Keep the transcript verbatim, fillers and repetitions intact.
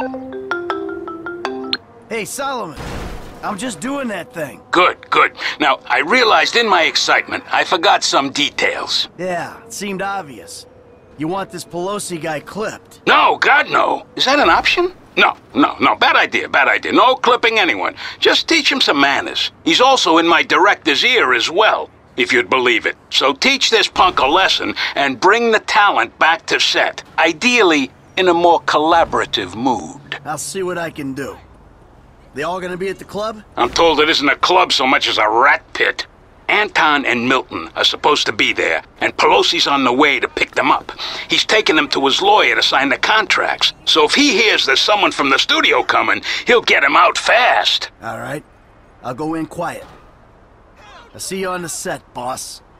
Hey, Solomon. I'm just doing that thing. Good, good. Now, I realized in my excitement, I forgot some details. Yeah, it seemed obvious. You want this Pelosi guy clipped. No, God, no. Is that an option? No, no, no. Bad idea, bad idea. No clipping anyone. Just teach him some manners. He's also in my director's ear as well, if you'd believe it. So teach this punk a lesson and bring the talent back to set. Ideally, in a more collaborative mood. I'll see what I can do. They all gonna be at the club? I'm told it isn't a club so much as a rat pit. Anton and Milton are supposed to be there, and Pelosi's on the way to pick them up. He's taking them to his lawyer to sign the contracts. So if he hears there's someone from the studio coming, he'll get him out fast. All right. I'll go in quiet. I'll see you on the set, boss.